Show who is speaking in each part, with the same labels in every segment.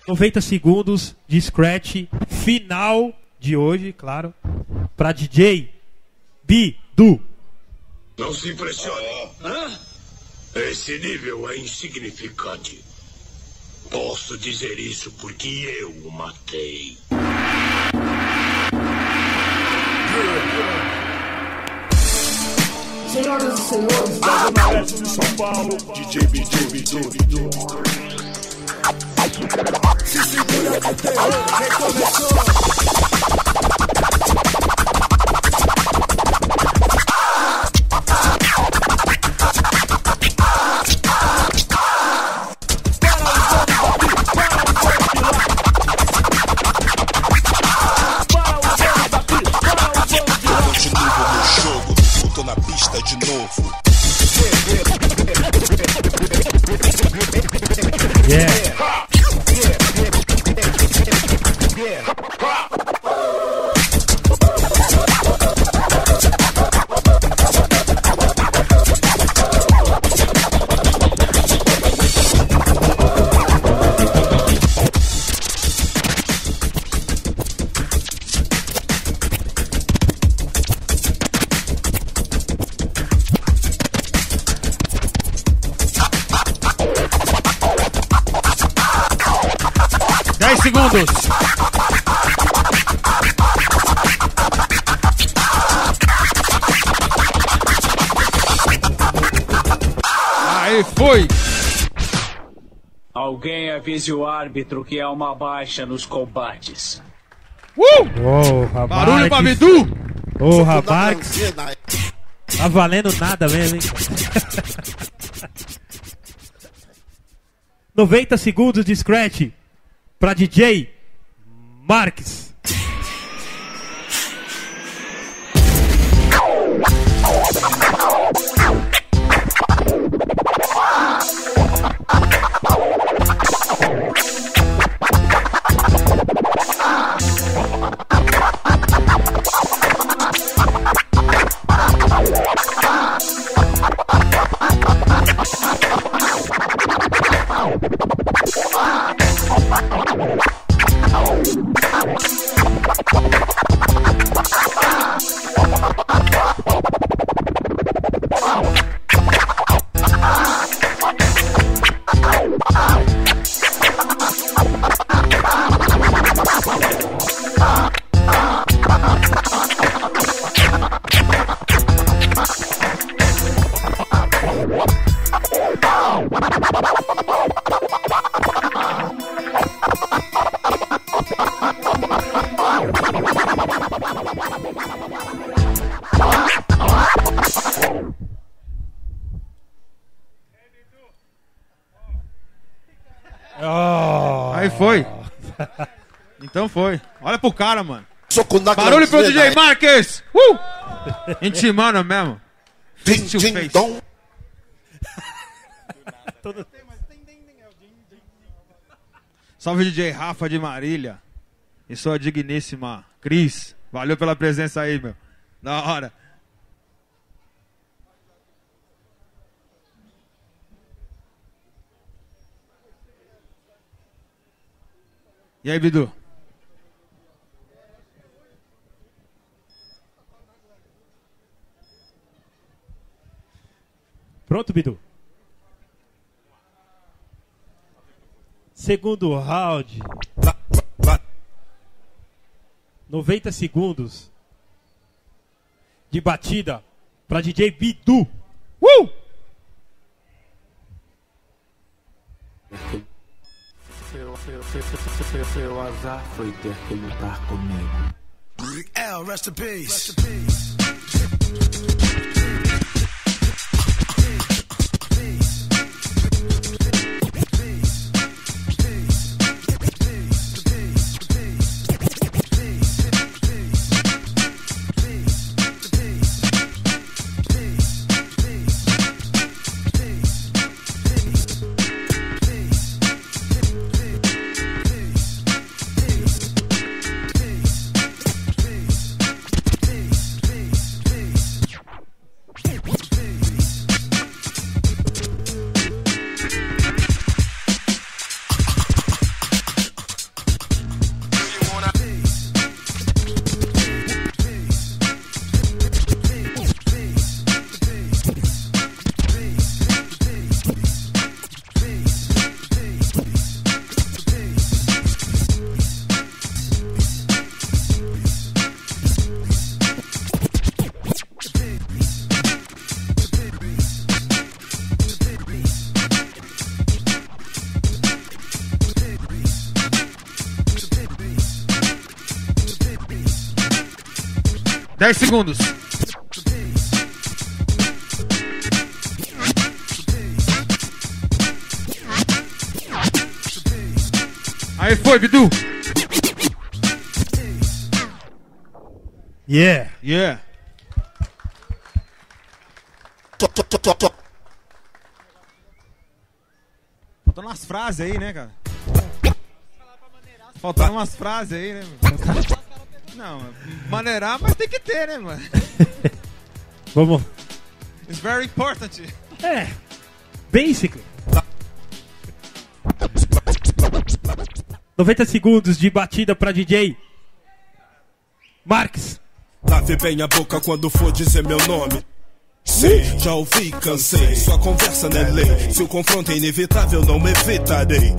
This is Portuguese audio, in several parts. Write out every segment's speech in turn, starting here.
Speaker 1: 90 segundos de scratch final de hoje, claro, para DJ Bidu.
Speaker 2: Não se impressione. Esse nível é insignificante. Posso dizer isso porque eu o matei.
Speaker 3: Senhoras e senhores, da Zona Leste de São Paulo, DJ Bidu. Se segura que o terror recomeçou.
Speaker 4: Na pista de novo.
Speaker 1: Yeah. 10 segundos. Aí foi.
Speaker 5: Alguém avise o árbitro que há uma baixa nos combates.
Speaker 1: Barulho pra Bidu. Rapaz. Tá valendo nada mesmo, hein? 90 segundos de scratch pra DJ Marques.
Speaker 6: Aí foi. Então foi. Olha pro cara, mano.
Speaker 4: Barulho
Speaker 6: pro DJ Marques. Intimando mesmo. Face to face. Salve DJ Rafa de Marília. E sua digníssima Cris. Valeu pela presença aí, meu. Da hora. E aí, Bidu?
Speaker 1: Pronto, Bidu? Segundo round. 90 segundos de batida para DJ Bidu.
Speaker 7: Seu azar foi ter que lutar comigo.
Speaker 3: Rest in peace.
Speaker 6: 10 segundos. Aí foi, Bidu.
Speaker 1: Yeah.
Speaker 6: Yeah. Faltando umas frases aí, né, cara? Faltando umas frases aí, né, mano? Não, maneirar, mas tem que ter, né, mano?
Speaker 1: Vamos.
Speaker 6: It's very important.
Speaker 1: Basically. 90 segundos de batida pra DJ Marques.
Speaker 3: Lave bem a boca quando for dizer meu nome. Sei, já ouvi, cansei. Sua conversa não é lei. Se o confronto é inevitável, não me evitarei.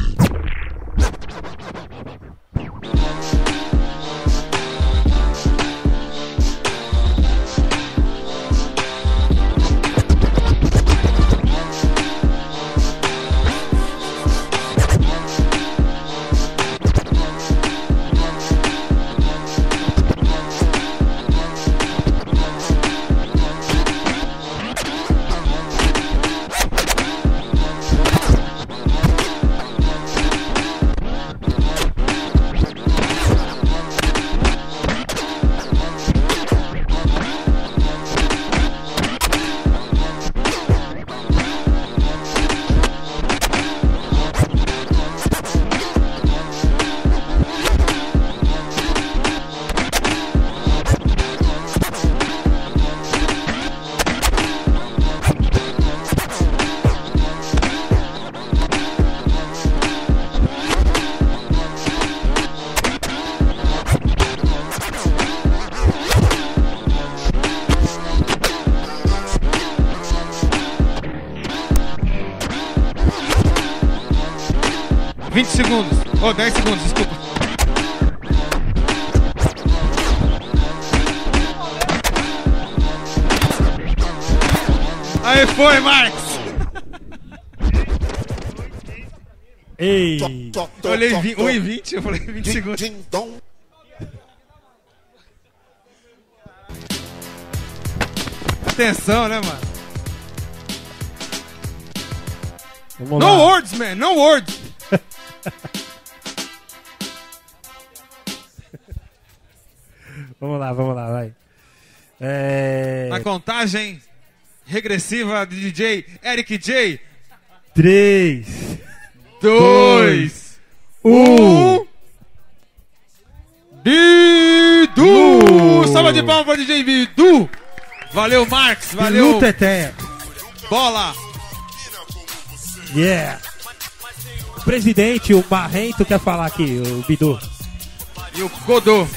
Speaker 6: Segundos. Oh, 10 segundos, desculpa. Aí foi, Marcos.
Speaker 1: Ei.
Speaker 6: Eu olhei 1:20, eu falei 20 segundos. Atenção, né, mano?
Speaker 1: Vamos
Speaker 6: no
Speaker 1: lá.
Speaker 6: words, man, no words.
Speaker 1: Vamos lá, vai.
Speaker 6: Na contagem regressiva de DJ Eric J.
Speaker 1: 3,
Speaker 6: 2, 1. Bidu! Salva de palmas para DJ Bidu! Valeu, Marcos! Valeu!
Speaker 1: Luta eterna.
Speaker 6: Bola!
Speaker 1: Yeah! Presidente, o Marrento quer falar aqui, o Bidu.
Speaker 6: E o Godô.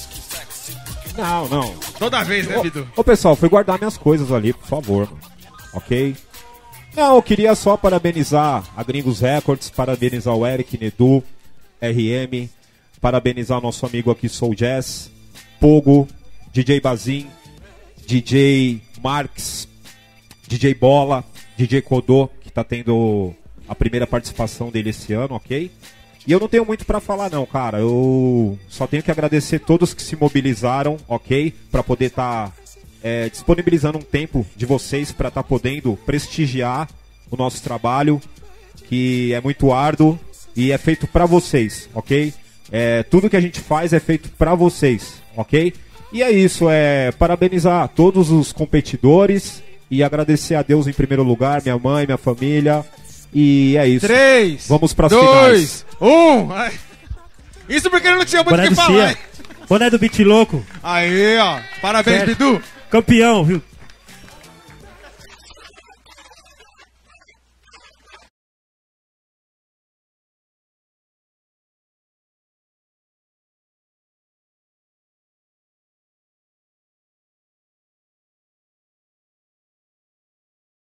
Speaker 8: Não.
Speaker 6: Toda vez, né, Bidu?
Speaker 8: Ô, pessoal, fui guardar minhas coisas ali, por favor. Ok? Não, eu queria só parabenizar a Gringos Records, parabenizar o Eric, Nedu, RM, parabenizar nosso amigo aqui, Soul Jazz, Pogo, DJ Bazin, DJ Marques, DJ Bola, DJ Codô, que tá tendo a primeira participação dele esse ano, ok? E eu não tenho muito pra falar não, cara. Eu só tenho que agradecer todos que se mobilizaram, ok? Pra poder estar disponibilizando um tempo de vocês pra estar podendo prestigiar o nosso trabalho, que é muito árduo e é feito pra vocês, ok? Tudo que a gente faz é feito pra vocês, ok? E é isso, parabenizar todos os competidores e agradecer a Deus em primeiro lugar, minha mãe, minha família. E é isso.
Speaker 6: 3,
Speaker 8: vamos pras
Speaker 6: 2, 1. Ai. Isso porque ele não tinha muito o que falar.
Speaker 1: Boné do Beat Louco.
Speaker 6: Aí, ó. Parabéns,
Speaker 1: certo.
Speaker 6: Bidu.
Speaker 1: Campeão, viu?